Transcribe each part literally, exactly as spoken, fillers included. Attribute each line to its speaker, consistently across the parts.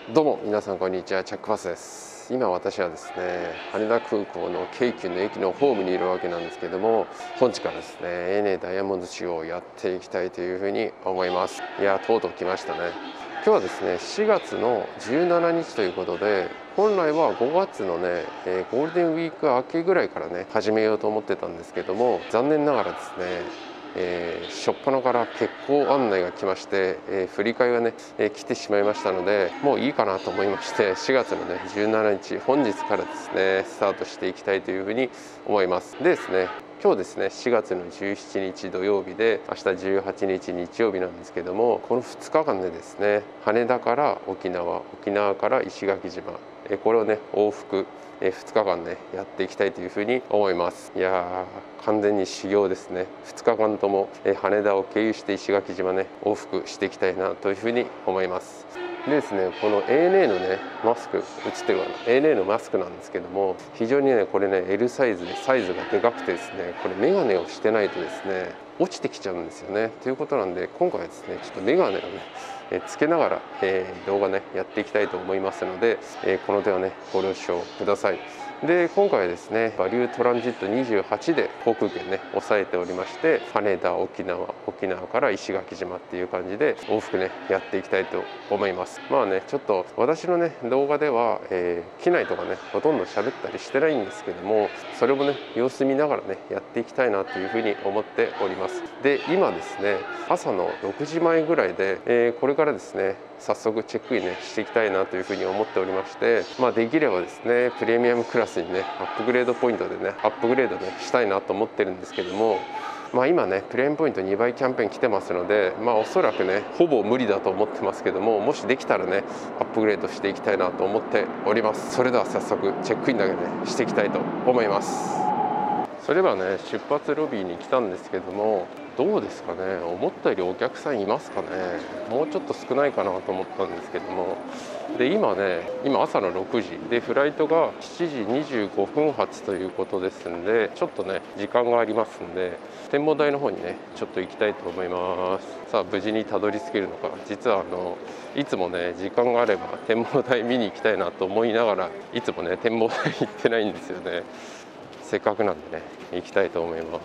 Speaker 1: どうも皆さんこんにちは、チャックバスです。今私はですね、羽田空港の京急の駅のホームにいるわけなんですけども、本日からですね エーエヌエー ダイヤモンドショーをやっていきたいというふうに思います。いやとうとう来ましたね。今日はですねしがつのじゅうしちにちということで、本来はごがつのね、えー、ゴールデンウィーク明けぐらいからね始めようと思ってたんですけども、残念ながらですねえー、初っ端から欠航案内が来まして、えー、振り替えがね、えー、来てしまいましたので、もういいかなと思いまして、しがつのねじゅうしちにち本日からですねスタートしていきたいというふうに思います。でですね今日ですねしがつのじゅうしちにち土曜日で、明日じゅうはちにち日曜日なんですけども、このふつかかんでですね羽田から沖縄、沖縄から石垣島、えー、これをね往復ふつかかんねやっていきたいというふうに思います。いやー完全に修行ですね。ふつかかんとも羽田を経由して石垣島ね往復していきたいなというふうに思います。でですねこの エーエヌエー のねマスク、映ってるかな、 エーエヌエー のマスクなんですけども、非常にねこれね エル サイズでサイズがでかくてですね、これメガネをしてないとですね落ちてきちゃうんですよね。ということなんで今回はですねちょっとメガネをねえつけながら、えー、動画ねやっていきたいと思いますので、えー、この点はねご了承ください。で今回はですねバリュートランジットにじゅうはちで航空券ね抑えておりまして、羽田、沖縄、沖縄から石垣島っていう感じで往復ねやっていきたいと思います。まあねちょっと私のね動画では、えー、機内とかねほとんど喋ったりしてないんですけども、それもね様子見ながらねやっていきたいなというふうに思っております。で今ですね朝のろくじまえぐらいで、えー、これからですね早速チェックインねしていきたいなというふうに思っておりまして、まあ、できればですねプレミアムクラスにねアップグレードポイントでねアップグレードねしたいなと思ってるんですけども、まあ今ねプレミアムポイントにばいキャンペーン来てますので、まあおそらくねほぼ無理だと思ってますけども、もしできたらねアップグレードしていきたいなと思っております。それでは早速チェックインだけねしていきたいと思います。それではね出発ロビーに来たんですけども、どうですかね、思ったよりお客さんいますかね。もうちょっと少ないかなと思ったんですけども、で今ね今朝のろくじでフライトがしちじにじゅうごふん発ということですんで、ちょっとね時間がありますんで展望台の方にねちょっと行きたいと思います。さあ無事にたどり着けるのか。実はあのいつもね時間があれば展望台見に行きたいなと思いながら、いつもね展望台行ってないんですよね。せっかくなんでね行きたいと思います。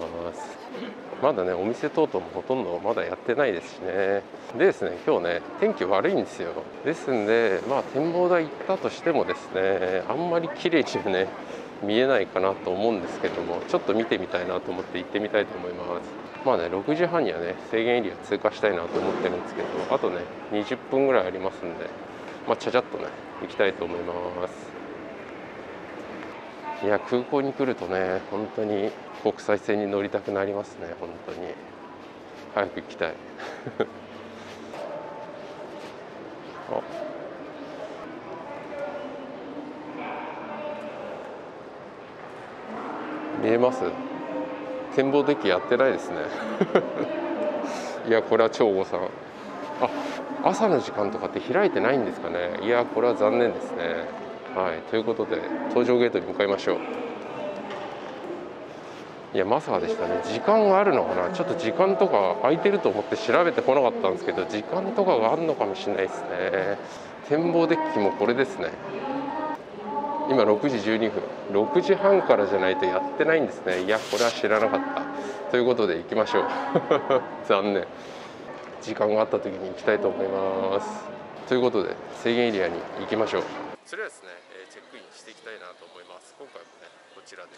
Speaker 1: まだねお店等々もほとんどまだやってないですしね。でですね今日ね天気悪いんですよ。ですんでまあ展望台行ったとしてもですねあんまり綺麗にね見えないかなと思うんですけども、ちょっと見てみたいなと思って行ってみたいと思います。まあねろくじはんにはね制限エリア通過したいなと思ってるんですけど、あとねにじゅっぷんぐらいありますんで、まあちゃちゃっとね行きたいと思います。いや空港に来るとね本当に国際線に乗りたくなりますね。本当に早く行きたいあ見えます？展望デッキやってないですねいやこれは超誤算。あ朝の時間とかって開いてないんですかね。いやこれは残念ですね。はいということで搭乗ゲートに向かいましょう。いやまさかでしたね。時間があるのかな。ちょっと時間とか空いてると思って調べてこなかったんですけど、時間とかがあるのかもしれないですね。展望デッキもこれですね。今ろくじじゅうにふん、ろくじはんからじゃないとやってないんですね。いやこれは知らなかった。ということで行きましょう残念。時間があった時に行きたいと思います。ということで制限エリアに行きましょう。それではですねチェックインしていきたいなと思います。今回もねこちらです。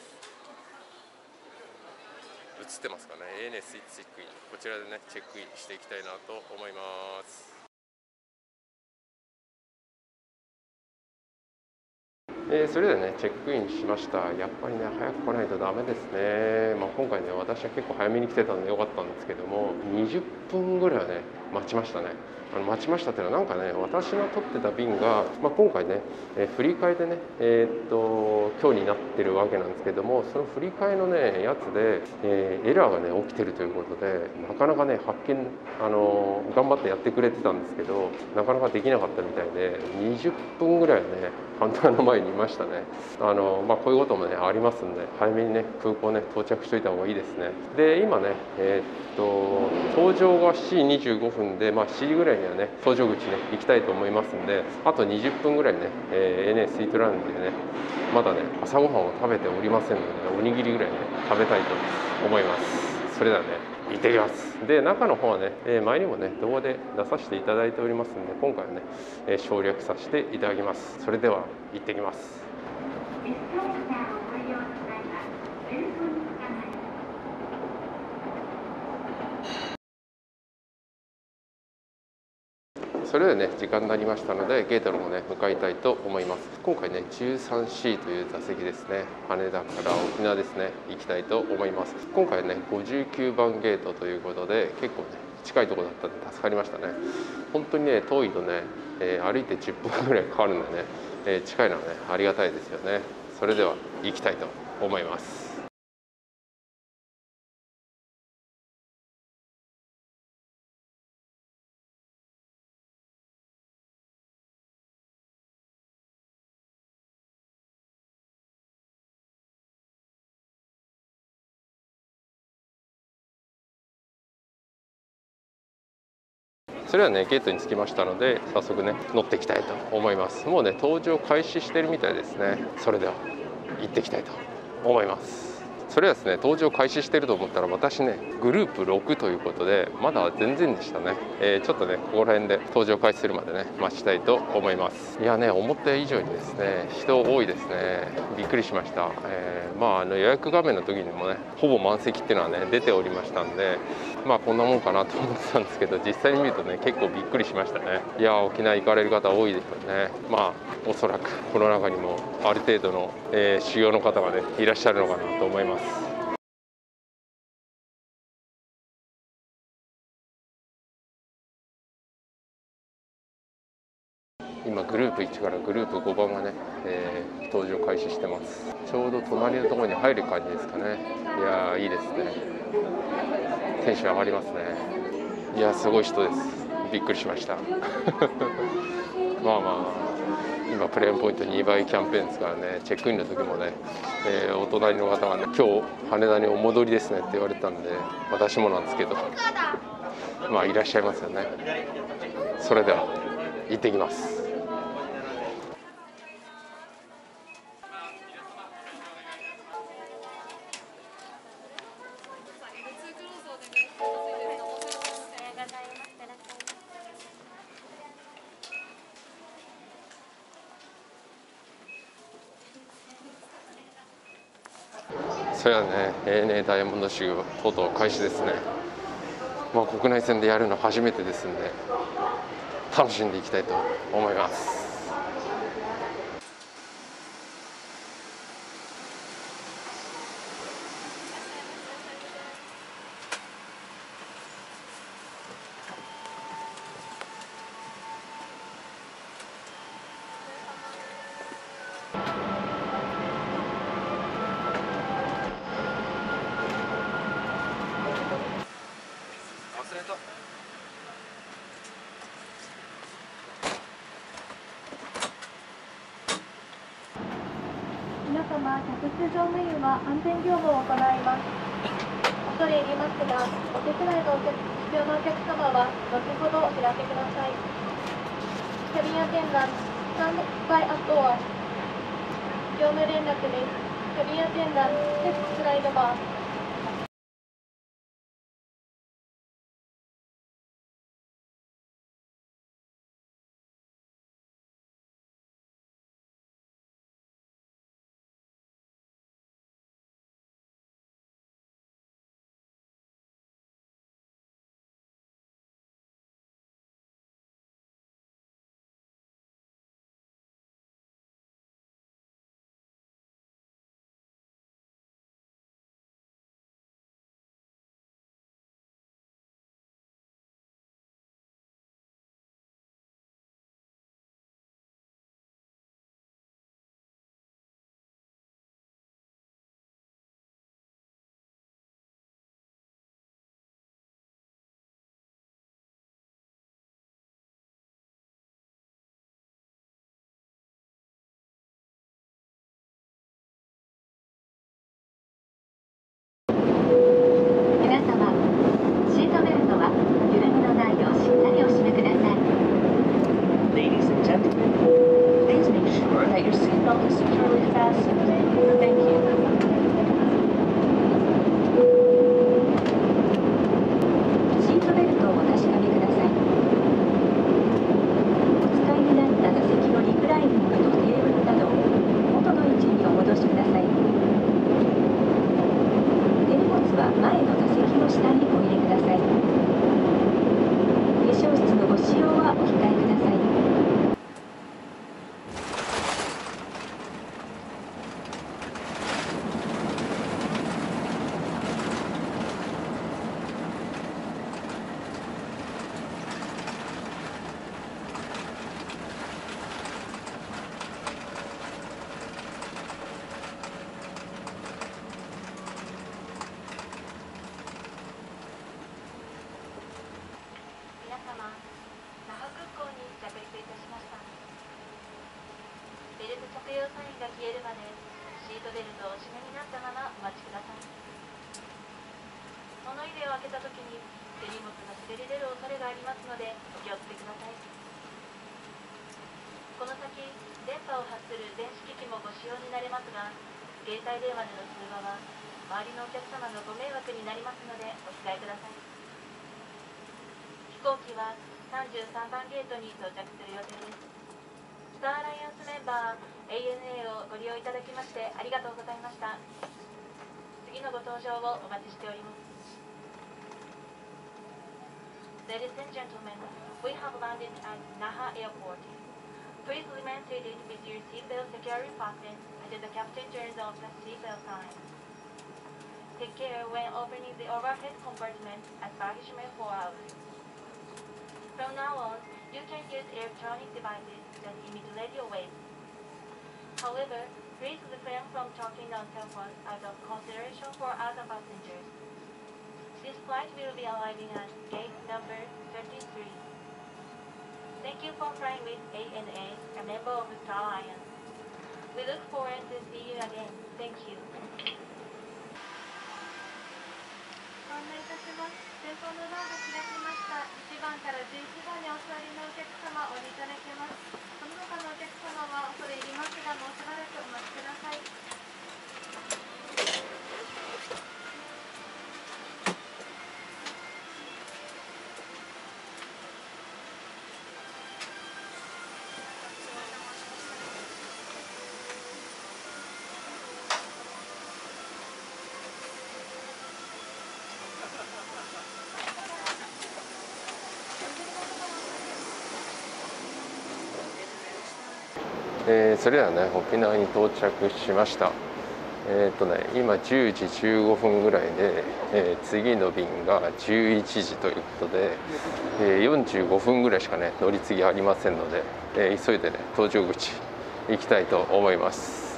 Speaker 1: 映ってますかね。 エーエヌエー スイッチチェックイン、こちらでねチェックインしていきたいなと思います。えー、それでねチェックインしました。やっぱりね早く来ないとダメですね。まあ、今回ね私は結構早めに来てたんでよかったんですけども、にじゅっぷんぐらいはね待ちましたね。あの待ちましたっていうのはなんかね私の取ってた便が、まあ、今回ね、えー、振り替えでねえー、っと今日になってるわけなんですけども、その振り替えのねやつで、えー、エラーがね起きてるということで、なかなかね発見あのー、頑張ってやってくれてたんですけど、なかなかできなかったみたいで、にじゅっぷんぐらいはねカウンターの前にいましたね。あのまあ、こういうこともねありますんで、早めにね空港ね到着しといた方がいいですね。で今ねえー、っと搭乗がしちじにじゅうごふふんで、まあ、しちじぐらいにはね搭乗口ね行きたいと思いますんで、あとにじゅっぷんぐらいね、えー、エーエヌエー スイートラウンジでねまだね朝ごはんを食べておりませんので、おにぎりぐらいね食べたいと思います。それではね行ってきます。で、中の方はね、えー、前にもね動画で出させていただいておりますので、今回はね、えー、省略させていただきます。それでは行ってきます。それではね時間になりましたので、ゲートの方ね向かいたいと思います。今回ね じゅうさんシー という座席ですね。羽田から沖縄ですね行きたいと思います。今回ねごじゅうきゅうばんゲートということで、結構ね近いところだったんで助かりましたね。本当にね遠いとね、えー、歩いてじゅっぷんぐらいかかるんでね、えー、近いのはねありがたいですよね。それでは行きたいと思います。それはねゲートに着きましたので、早速ね乗っていきたいと思います。もうね搭乗開始してるみたいですね。それでは行ってきたいと思います。それはですね搭乗開始してると思ったら、私ねグループろくということでまだ全然でしたね。えー、ちょっとねここら辺で搭乗開始するまでね待ちたいと思います。いやね思った以上にですね人多いですね。びっくりしました。えー、まああの予約画面の時にもねほぼ満席っていうのはね出ておりましたんで、まあこんなもんかなと思ってたんですけど、実際に見るとね結構びっくりしましたね。いや沖縄行かれる方多いですよね。まあおそらくこの中にもある程度の、えー、修行の方がねいらっしゃるのかなと思います。今グループいちからグループごばんがね、えー、登場開始してます。ちょうど隣のところに入る感じですかね。いやーいいですね。テンション上がりますね。いやすごい人です。びっくりしましたまあまあ今プレーンポイントにばいキャンペーンですからね、チェックインの時もね、えー、お隣の方がね今日羽田にお戻りですねって言われたんで、私もなんですけどまあいらっしゃいますよね。それでは行ってきます。それはね エーエヌエー ダイヤモンド州とうとう開始ですね。まあ国内線でやるの初めてですんで楽しんでいきたいと思います。
Speaker 2: 皆様、客室乗務員は安全業務を行います。恐れ入りますが、お手伝いがお客必要なお客様は後ほどお知らせください。キャビンアテンダント、スタンドバイアットは業務連絡です。キャビンアテンダント、ステップスライドバー。 ベルト着用サインが消えるまでシートベルトをお締めになったままお待ちください。物入れを開けた時に手荷物が滑り出る恐れがありますのでお気をつけください。この先電波を発する電子機器もご使用になれますが、携帯電話での通話は周りのお客様のご迷惑になりますのでお控えください。飛行機はさんじゅうさんばんゲートに到着する予定です。スターアライアンスメンバー エーエヌエー をご利用いただきましてありがとうございました。次のご搭乗をお待ちしております。Ladies and gentlemen, we have landed at Naha Airport. Please remain seated with your seatbelt securely fastened until the captain turns off the seatbelt sign. Take care when opening the overhead compartment as baggage may fall out. From now on, you can use electronic devices that emit radio waves. However, please refrain from talking on cell phones out of consideration for other passengers. This flight will be arriving at gate number thirty-three. Thank you for flying withエーエヌエー, a member of Star Alliance. We look forward to see you again. Thank you. ご案内いたします。前方のドアが開きました。いちばんからじゅういちばんにお座りのお客様、お降りいただけます。その他のお客様は恐れ入りますが、もうしばらくお待ちください。
Speaker 1: えー、それではね、沖縄に到着しました。えっとね、今じゅうじじゅうごふんぐらいで、えー、次の便がじゅういちじということで、えー、よんじゅうごふんぐらいしかね乗り継ぎありませんので、えー、急いでね搭乗口行きたいと思います。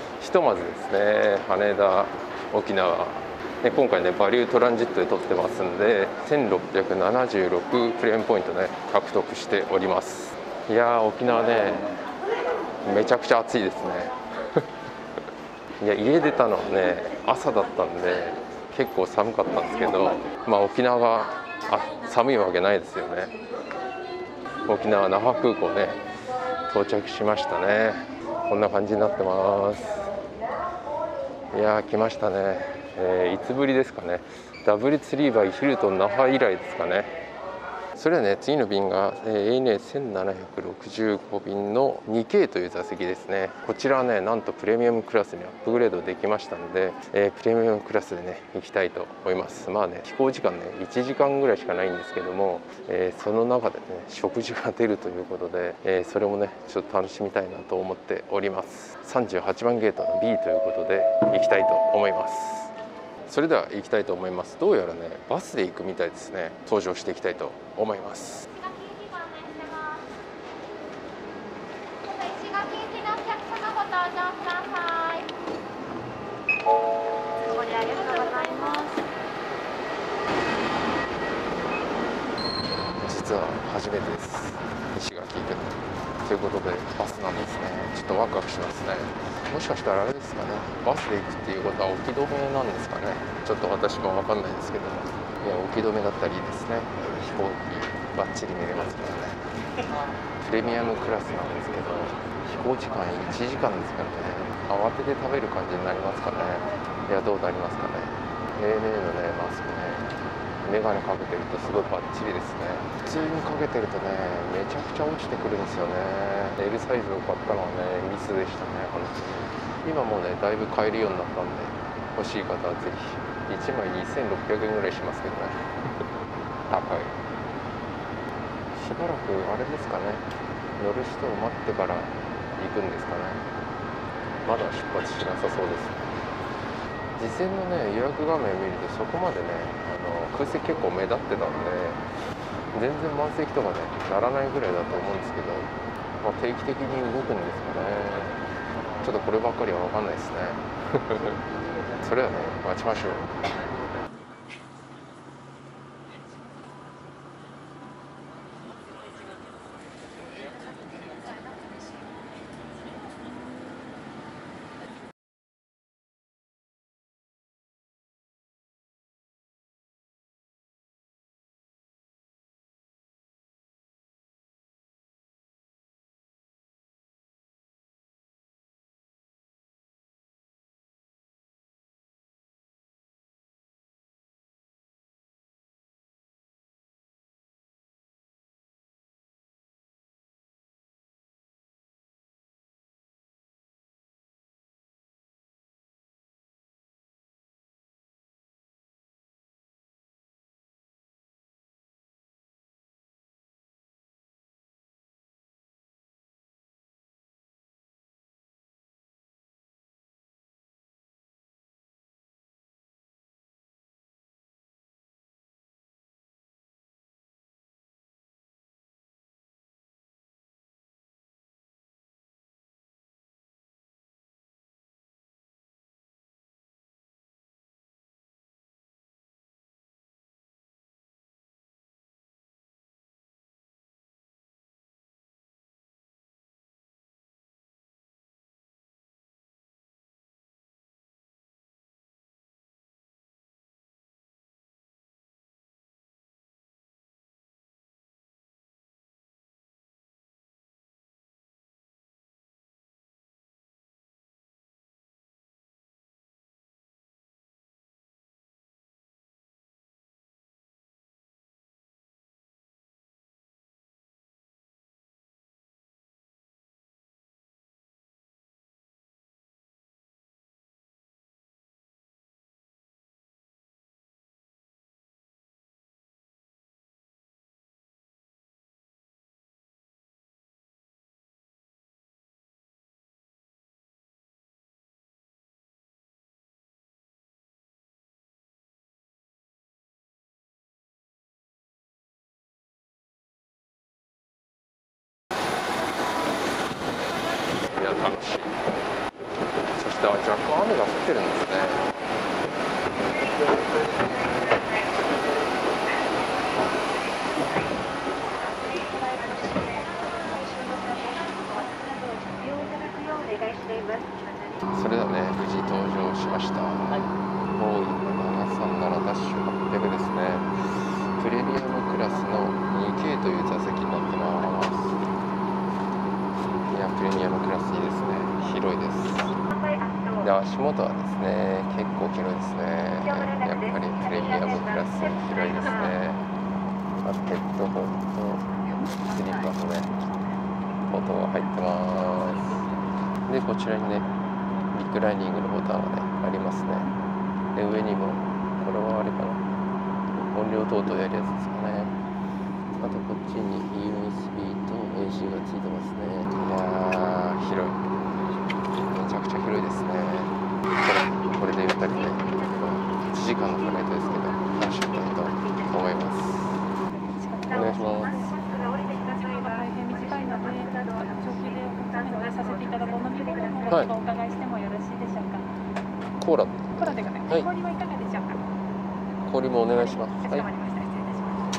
Speaker 1: ひとまずですね、羽田沖縄で今回ねバリュートランジットで取ってますんでせんろっぴゃくななじゅうろくクレームポイントね獲得しております。いやー、沖縄ねめちゃくちゃ暑いですねいや、家出たのはね朝だったんで結構寒かったんですけど、まあ沖縄があ寒いわけないですよね。沖縄那覇空港ね到着しましたね。こんな感じになってます。いやー、来ましたね、えー、いつぶりですかね。ダブルツリーバイヒルトン那覇以来ですかね。それはね、次の便が エーエヌエーせんななひゃくろくじゅうご 便の にケー という座席ですね。こちらはね、なんとプレミアムクラスにアップグレードできましたので、えー、プレミアムクラスでね行きたいと思います。まあね、飛行時間ねいちじかんぐらいしかないんですけども、えー、その中でね食事が出るということで、えー、それもねちょっと楽しみたいなと思っております。さんじゅうはちばんゲートの ビー ということで行きたいと思います。それでは行きたいと思います。どうやらねバスで行くみたいですね。搭乗していきたいと思います。
Speaker 2: 石垣行きのお客様ご搭乗ください。おご利用ありがとうございます。
Speaker 1: 実は初めてです。石垣行くのということでバスなんですね。ちょっとワクワクしますね。もしかしたらあれですかね、バスで行くっていうことは置き止めなんですかね。ちょっと私も分かんないですけども、いや置き止めだったりですね、飛行機バッチリ見れますからね。プレミアムクラスなんですけど飛行時間いちじかんですからね、慌てて食べる感じになりますかね。いや、どうなりますかね。 エーエヌエー のねマスクね、メガネかけてるとすごいバッチリですね。普通にかけてるとねめちゃくちゃ落ちてくるんですよね。 L サイズを買ったのはねミスでしたね、本当に。今もうねだいぶ買えるようになったんで、欲しい方はぜひ。いちまいにせんろっぴゃくえんぐらいしますけどね高い。しばらくあれですかね、乗る人を待ってから行くんですかね。まだ出発しなさそうです。事前のね予約画面見るとそこまでねあの空席結構目立ってたんで全然満席とかねならないぐらいだと思うんですけど、まあ、定期的に動くんですかね。ちょっとこればっかりは分かんないですねそれはね待ちましょう。 楽しい。そして若干雨が降ってるんですね。それではね、無事登場しました。ボーイングななさんななダッシュはっぴゃくですね。プレミアムクラスの にケー という座席になってます。いや、プレミアムクラスいいですね。広いです。で、足元はですね、結構広いですね。やっぱりプレミアムクラス広いですね。あ、ヘッドホンとスリッパとね、音が入ってます。で、こちらにね、リクライニングのボタンがね、ありますね。で、上にも、これはあれかな、音量等々やるやつですかね。あと、こっちに ユーエスビー と エーシー がついてますね。いやー、広い。めちゃくちゃ広いですね。これ、これでゆったりね、いちじかんのフライトですけど、楽しみたいと思います。お願いします。
Speaker 3: 大変短いので、長期でお願いさせていただくお飲み物の方をお伺いしてもよろしいでしょうか。
Speaker 1: コーラ。
Speaker 3: コーラでございます。氷はいかがでしょうか。
Speaker 1: 氷もお願いします。
Speaker 3: かしこまりました。失礼いたします。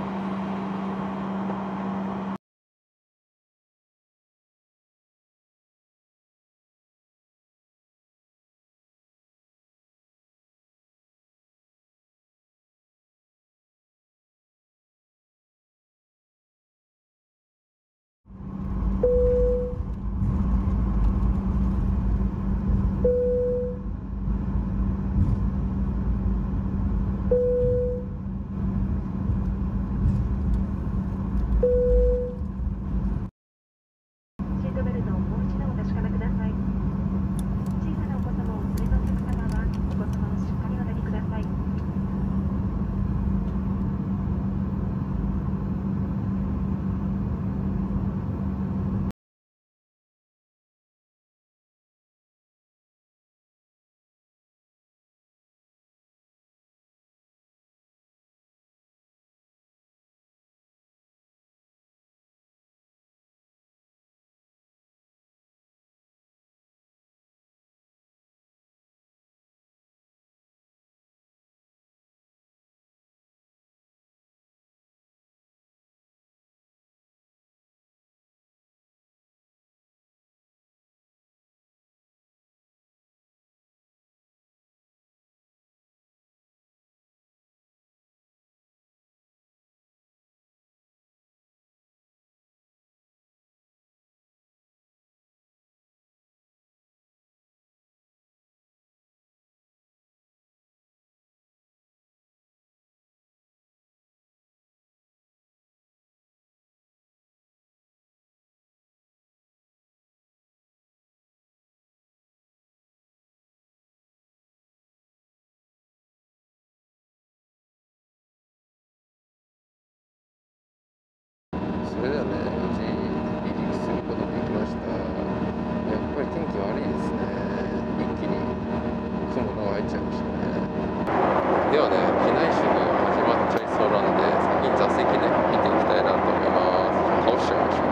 Speaker 1: それではね、無事離陸することができました。やっぱり天気悪いですね。一気に雲が入っちゃいましたね。ではね、機内食が始まっちゃいそうなので、先に座席ね、見ていきたいなと思います。倒しちゃいましょ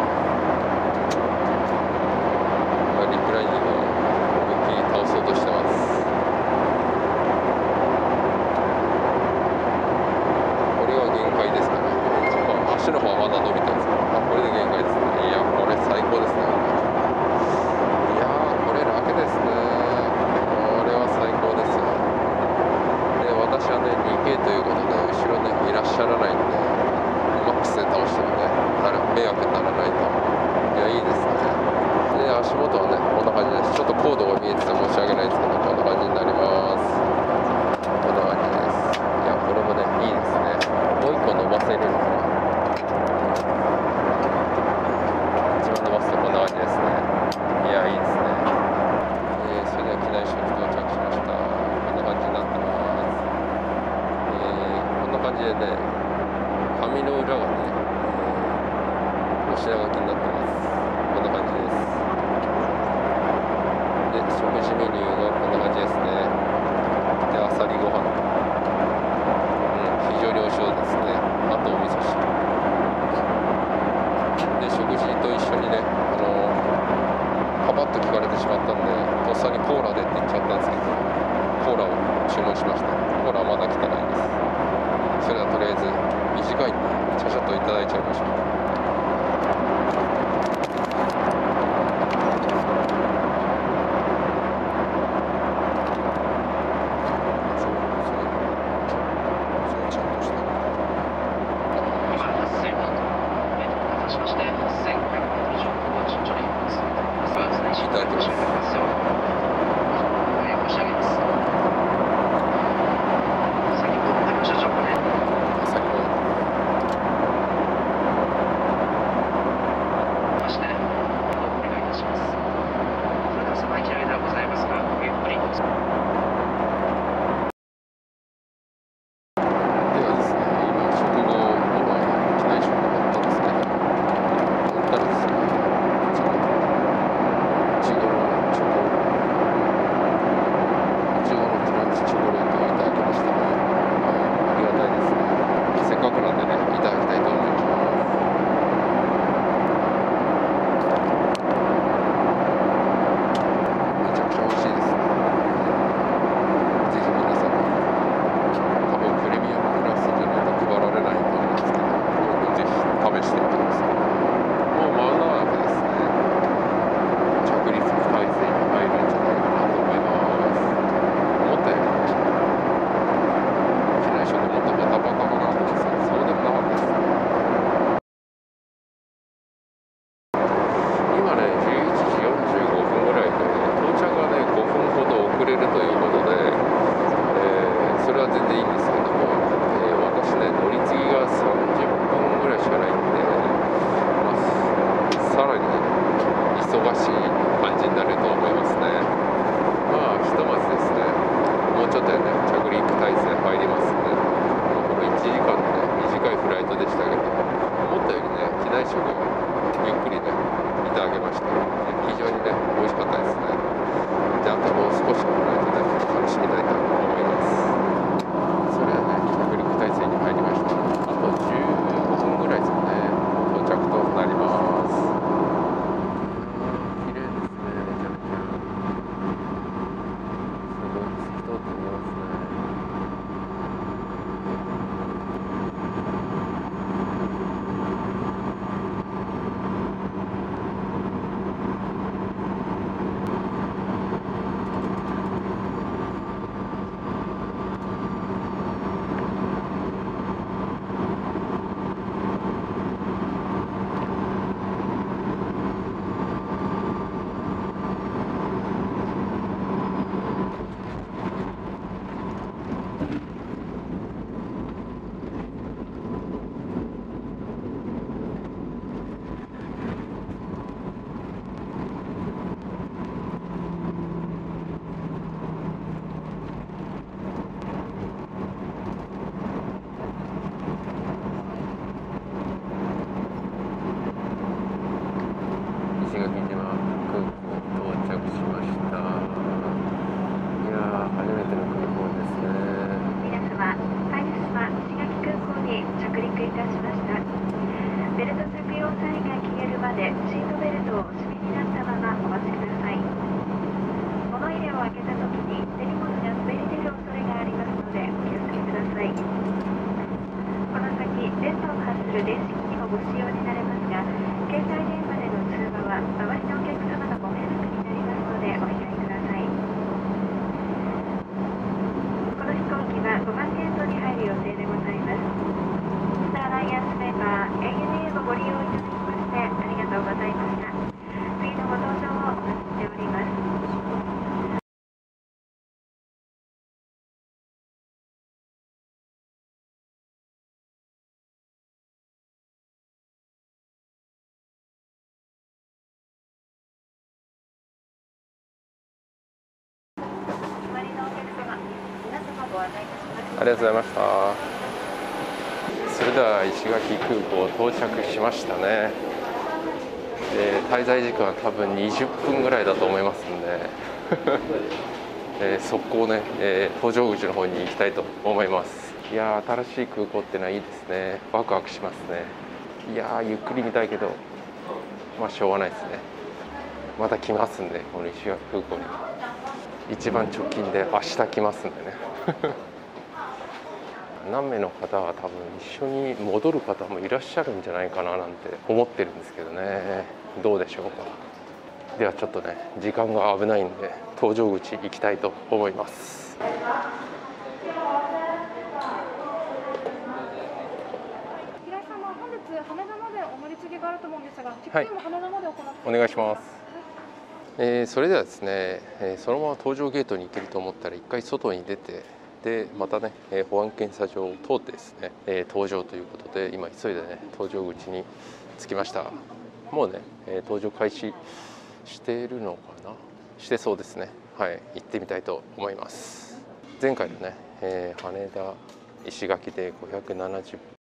Speaker 1: う。リクライニングを思いっきり倒そうとしてます。これは限界ですかね。足の方はまだ伸びてるんですけど、あ、これで限界ですね。いや、これ最高ですね。いやー、これ楽ですね。これは最高ですよ。で、私はね、にケー ということで、後ろね、いらっしゃらないんで、マックスで倒してもね、迷惑にならないと。いや、いいですね。で、足元はね、こんな感じです。ちょっとコードが見えてて申し訳ないですけど、こんな感じになります。こんな感じです。いや、これもね、いいですね。もう一個伸ばせるのかな。一番伸ばすとこんな感じですね。いや、いいですね。えー、それでは機内食到着しました。こんな感じになってます。えー、こんな感じでね、紙の裏がね、お品書きになってます。こんな感じです。で、食事メニューがこんな感じですね。で、あさりご飯。うん、非常に美味しそうですね。あとお味噌汁。で、食事と一緒にね、あのパパッさにコーラでって言っちゃったんですけど、コーラを注文しました。コーラはまだ来てないです。それではとりあえず短いんでちゃちゃっといただいちゃいましょう。ありがとうございました。それでは石垣空港到着しましたね。で滞在時間は多分にじゅっぷんぐらいだと思いますんで、えー、速攻ね、えー、搭乗口の方に行きたいと思います。いやー、新しい空港ってのはいいですね。ワクワクしますね。いやー、ゆっくり見たいけどまあしょうがないですね。 また来ますんで、この石垣空港に一番直近で明日来ますんでね何名の方は多分一緒に戻る方もいらっしゃるんじゃないかななんて思ってるんですけどね。どうでしょうか。ではちょっとね、時間が危ないんで搭乗口行きたいと思います。
Speaker 3: 平井様、本日羽田までお乗り継ぎがあると思うんですが、チェッ
Speaker 1: はい、
Speaker 3: クインも羽田まで行って
Speaker 1: お願いします。えー、それではですね、えー、そのまま搭乗ゲートに行けると思ったら一回外に出て、でまたね、えー、保安検査場を通ってですね、えー、搭乗ということで今急いでね搭乗口に着きました。もうね、えー、搭乗開始しているのかな、してそうですね。はい、行ってみたいと思います。前回のね、えー、羽田石垣でごひゃくななじゅっ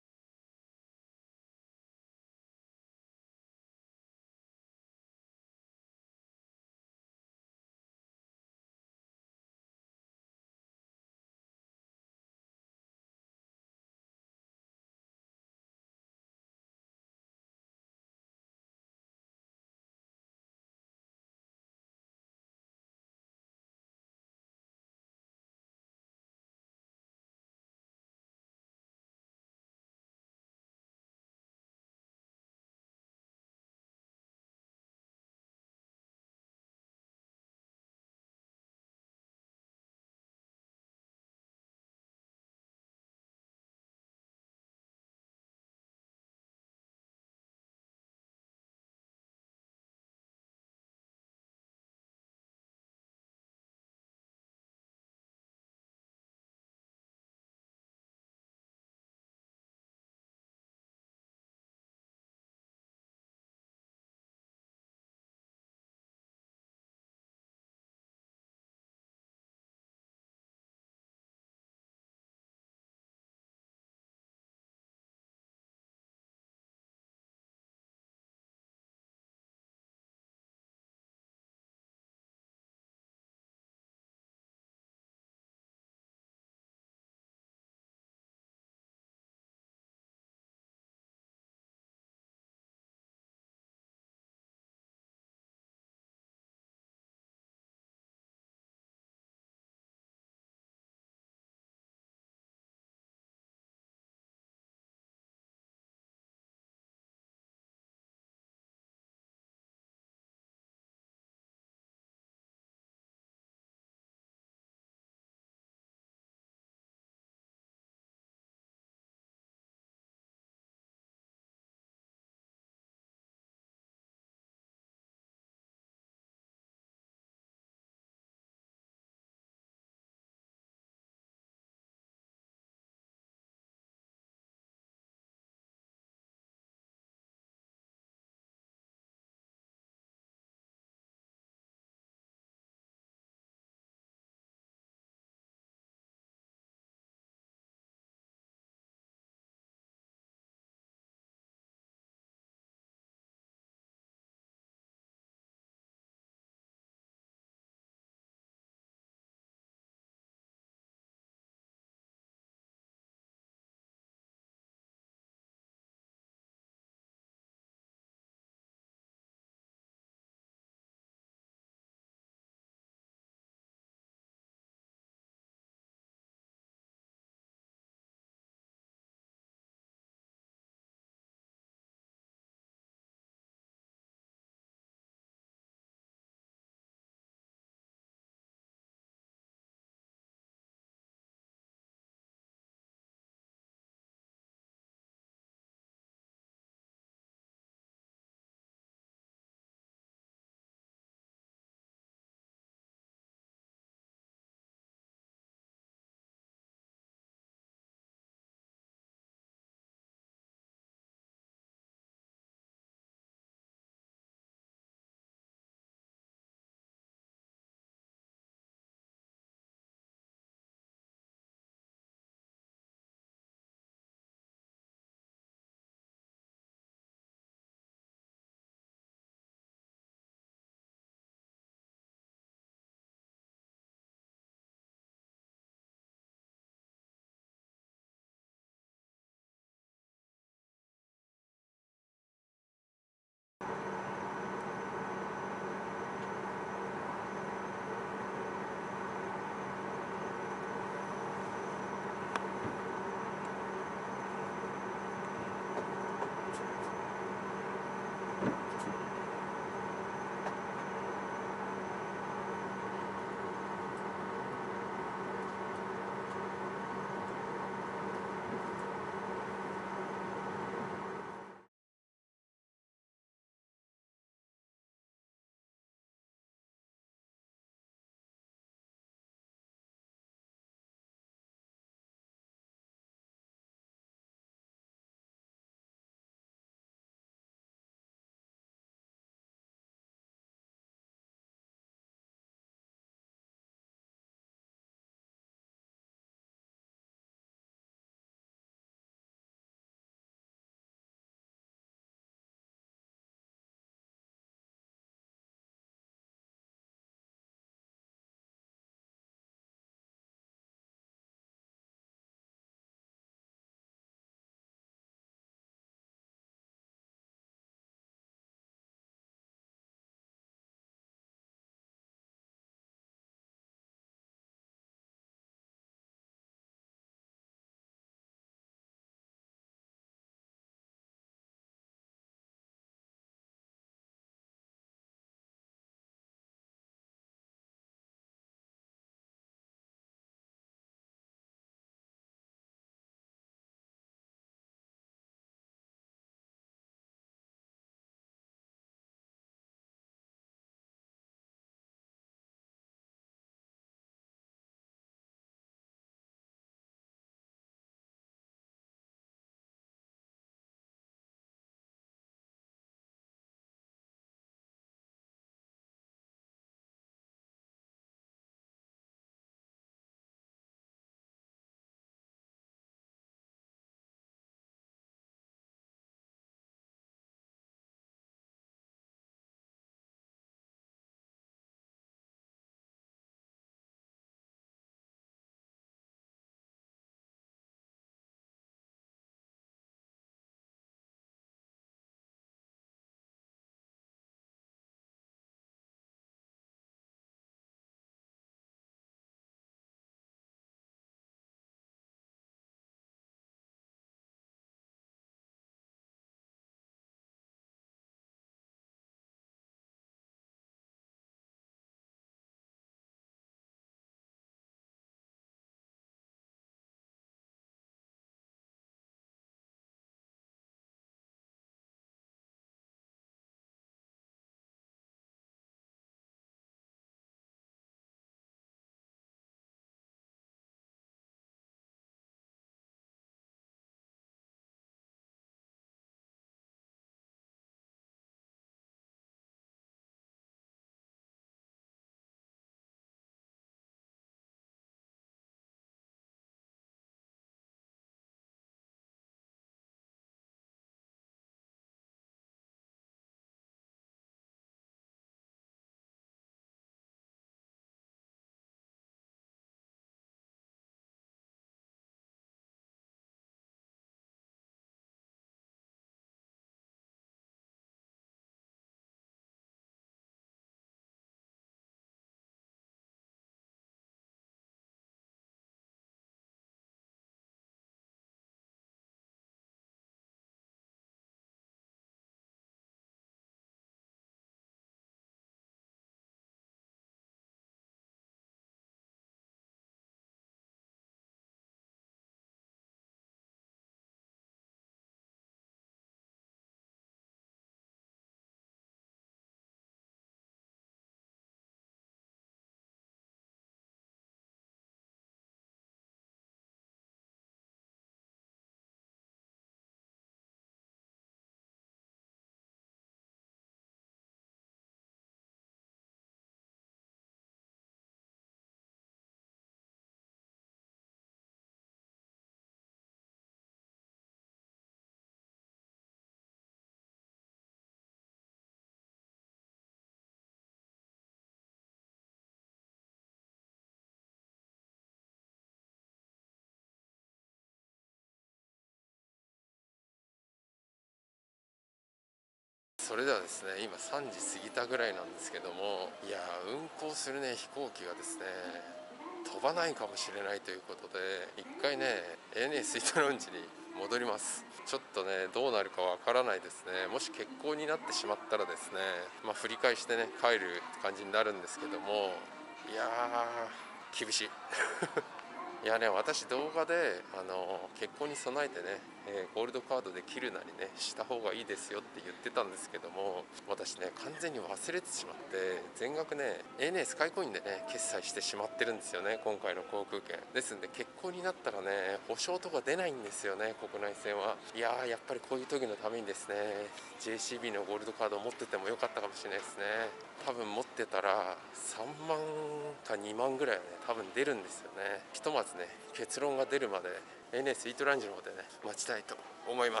Speaker 1: それではですね、今さんじ過ぎたぐらいなんですけども、いやー運航するね飛行機がですね飛ばないかもしれないということで、一回ね エーエヌエー スイートラウンジに戻ります。ちょっとねどうなるかわからないですね。もし欠航になってしまったらですね、まあ振り返してね帰る感じになるんですけども、いやー厳しいいやね、私動画であの結婚に備えてね、えーゴールドカードで切るなりねした方がいいですよって言ってたんですけども、私ね完全に忘れてしまって全額ね エーエヌエー スカイコインでね決済してしまってるんですよね、今回の航空券ですんで。欠航になったらね保証とか出ないんですよね、国内線は。いやーやっぱりこういう時のためにですね ジェーシービー のゴールドカードを持っててもよかったかもしれないですね。多分持ってたらさんまんかにまんぐらいはね多分出るんですよね。ひとまずね結論が出るまで エーエヌエー スイートラウンジの方でね待ちたいと思います。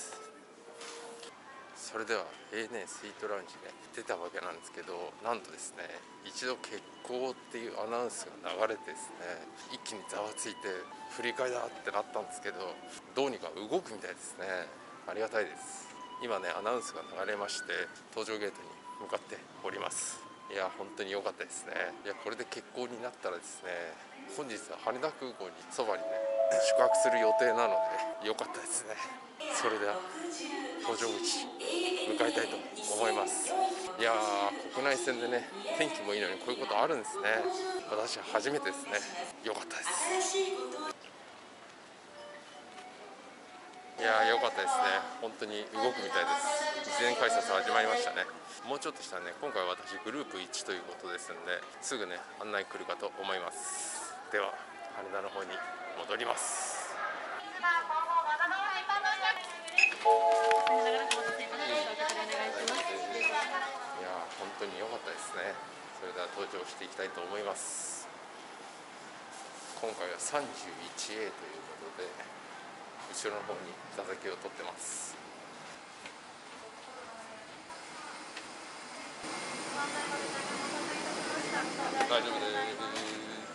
Speaker 1: それでは エーエヌエー スイートラウンジね出たわけなんですけど、なんとですね一度欠航っていうアナウンスが流れてですね、一気にざわついて振り替えだってなったんですけど、どうにか動くみたいですね。ありがたいです。今ねアナウンスが流れまして搭乗ゲートに向かっております。いや本当に良かったですね。いやこれで欠航になったらですね、本日は羽田空港にそばにね宿泊する予定なので良かったですね。それでは搭乗口向かいたいと思います。いやー国内線でね天気もいいのにこういうことあるんですね。私は初めてですね。良かったです。いやー良かったですね。本当に動くみたいです。事前改札始まりましたね。もうちょっとしたらね、今回は私グループいちということですので、すぐね案内来るかと思います。では羽田の方に戻ります。いやー本当に良かったですね。それでは搭乗していきたいと思います。今回は さんじゅういちエー ということで後ろの方に座席を取ってます。大丈夫です。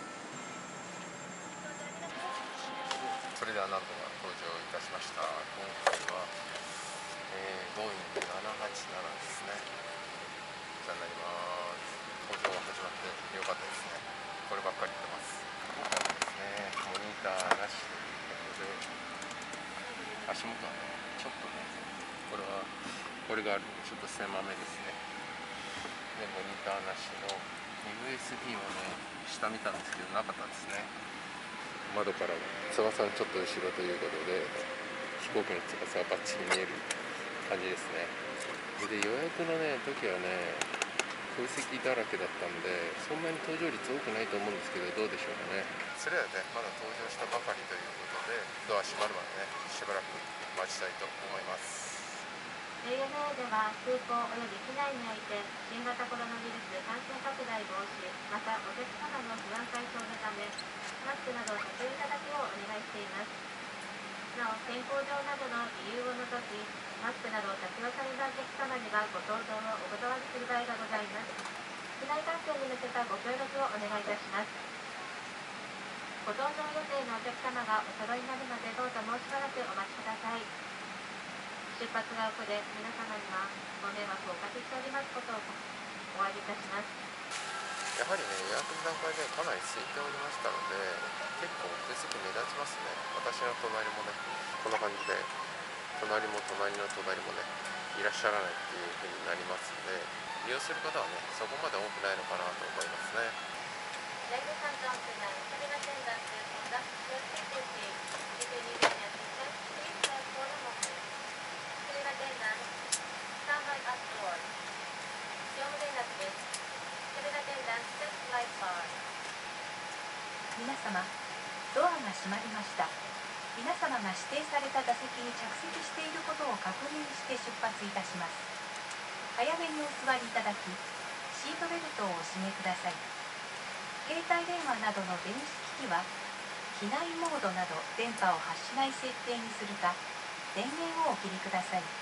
Speaker 1: それではなんとか搭乗いたしました。今回は、えー、ボーイングななはちななですね。こちらになります。搭乗が始まってよかったですね。こればっかり言ってます。今回はですねモニターなしということで、足元はねちょっとねこれはこれがあるのでちょっと狭めですね。でモニターなしの ユーエスビー もね下見たんですけどなかったですね。窓からは翼のちょっと後ろということで飛行機の翼がバッチリ見える感じですね。で予約のね時はね空席だらけだったんでそんなに搭乗率多くないと思うんですけど、どうでしょうかね。それではねまだ搭乗したばかりということでドア閉まるまでねしばらく待ちたいと思います。
Speaker 2: エーエヌエー では空港及び機内において新型コロナウイルス感染拡大防止、またお客様の不安解消のためマスクなど着用いただきをお願いしています。なお健康上などの理由を除きマスクなどを着用されたお客様にはご搭乗をお断りする場合がございます。機内環境に向けたご協力をお願いいたします。ご搭乗予定のお客様がお揃いになるのでどうぞもうしばらくお待ちください。出発が遅れ皆様にはご迷惑をおかけしておりますことをお詫びいたします。
Speaker 1: やはりね予約の段階でかなり空いておりましたので結構空席目立ちますね。私の隣もねこんな感じで隣も隣の隣もねいらっしゃらないっていう風になりますので、利用する方はねそこまで多くないのかなと思いますね。
Speaker 2: Ladies and gentlemen, cabin attendants will conduct safety duty. If you need any assistance, please press for the moment. Cabin attendants, stand by at door. 乗務連絡です。Cabin attendants, set light bar.
Speaker 4: 皆様、ドアが閉まりました。皆様が指定された座席に着席していることを確認して出発いたします。早めにお座りいただき、シートベルトをお締めください。携帯電話などの電子機器は機内モードなど電波を発しない設定にするか電源をお切りください。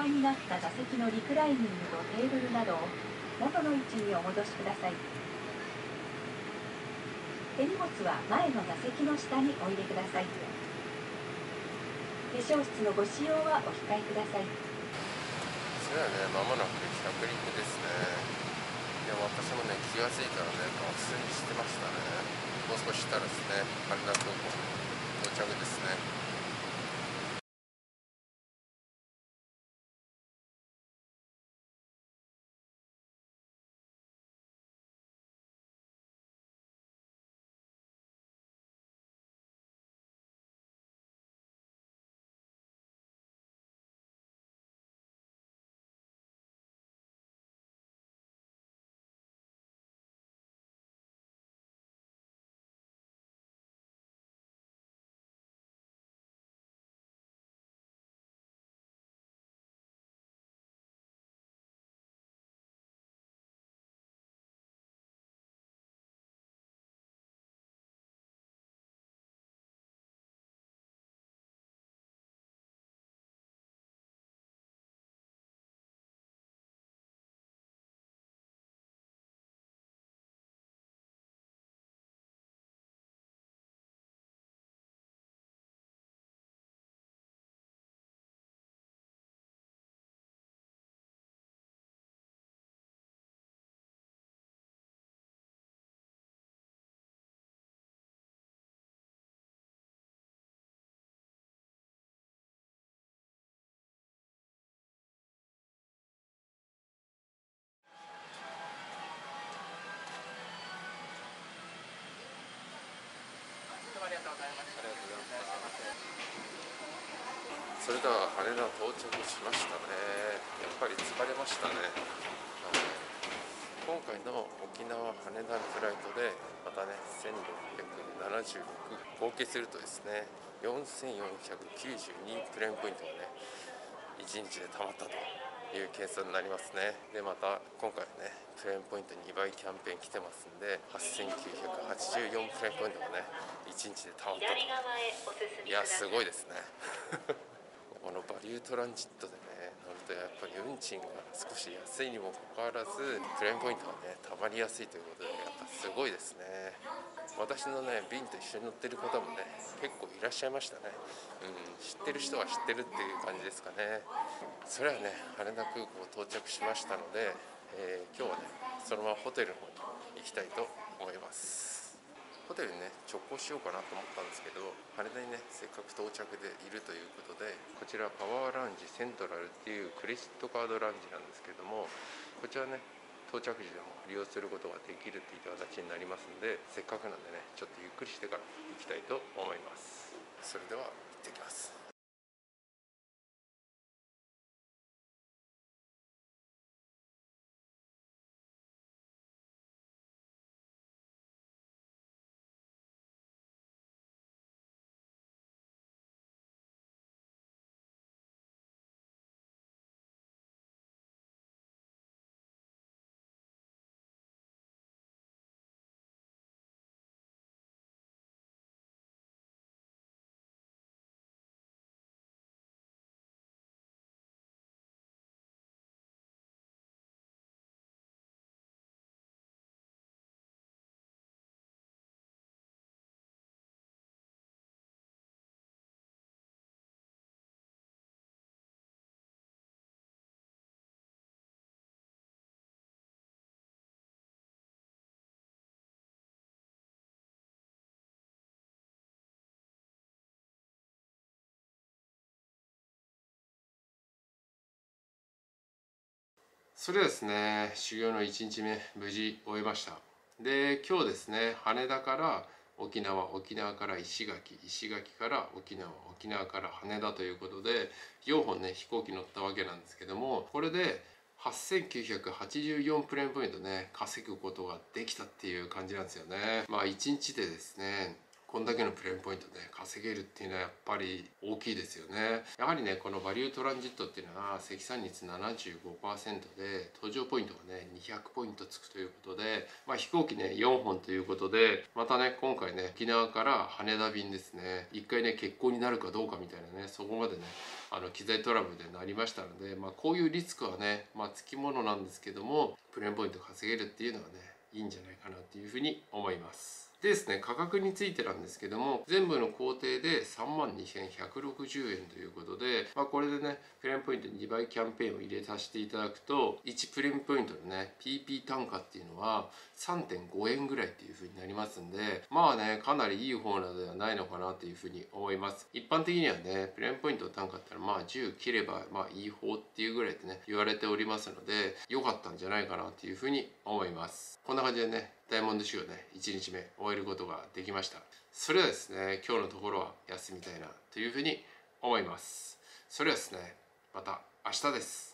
Speaker 4: 使いになった座席のリクライニングとテーブルなどを元の位置にお戻しください。手荷物は前の座席の下においでください。化粧室のご使用はお控えください。
Speaker 1: それはね、まもなく着陸ですね。いや、私もね、気がついたらね、忘れしてましたね。もう少ししたらですね、羽田空港到着ですね。ありがとうございます。それでは羽田到着しましたね。やっぱり疲れましたね。はい、今回の沖縄羽田のフライトでまたねせんろっぴゃくななじゅうろく合計するとですねよんせんよんひゃくきゅうじゅうにプレーンポイントがねいちにちで貯まったという計算になりますね。でまた今回ねプレーンポイントにばいキャンペーン来てますんではっせんきゅうひゃくはちじゅうよんプレーンポイントがねいちにちで貯まったと。いやすごいですねこのバリュートランジットでね乗るとやっぱり運賃が少し安いにもかかわらずプレーンポイントがねたまりやすいということでやっぱすごいですね。私のね便と一緒に乗ってる方もね結構いらっしゃいましたね。うん、知ってる人は知ってるっていう感じですかね。それはね羽田空港到着しましたので、えー、今日はねそのままホテルの方に行きたいと思います。ホテルにね直行しようかなと思ったんですけど羽田にねせっかく到着でいるということでこちらパワーラウンジセントラルっていうクレジットカードラウンジなんですけどもこちらね到着時でも利用することができるっていった形になりますのでせっかくなんでねちょっとゆっくりしてから行きたいと思います。それでは行ってきます。それではですね修行のいちにちめ無事終えました。で今日ですね羽田から沖縄沖縄から石垣石垣から沖縄沖縄から羽田ということでよんほんね飛行機乗ったわけなんですけどもこれではっせんきゅうひゃくはちじゅうよんプレーンポイントね稼ぐことができたっていう感じなんですよね。まあいちにちでですねこんだけのプレーンポイントね稼げるっていうのはやっぱり大きいですよね。やはりねこのバリュートランジットっていうのは積算率 ななじゅうごパーセント で搭乗ポイントがねにひゃくポイントつくということで、まあ、飛行機ねよんほんということで、またね今回ね沖縄から羽田便ですね、一回ね欠航になるかどうかみたいなね、そこまでねあの機材トラブルでなりましたので、まあ、こういうリスクはね、まあ、つきものなんですけども、プレーンポイント稼げるっていうのはねいいんじゃないかなっていうふうに思います。でですね、価格についてなんですけども、全部の工程でさんまんにせんひゃくろくじゅうえんということで、まあ、これでねプレーンポイントにばいキャンペーンを入れさせていただくと、いちプレーンポイントのね ピーピー 単価っていうのは さんてんごえんぐらいっていう風になりますんで、まあねかなりいい方なのではないのかなというふうに思います。一般的にはねプレーンポイントの単価ってのはまあじゅう切ればまあいい方っていうぐらいでね言われておりますので、良かったんじゃないかなというふうに思います。こんな感じでねダイヤモンドシーをねいちにちめ終えることができました。それではですね今日のところは休みたいなというふうに思います。それではですねまた明日です。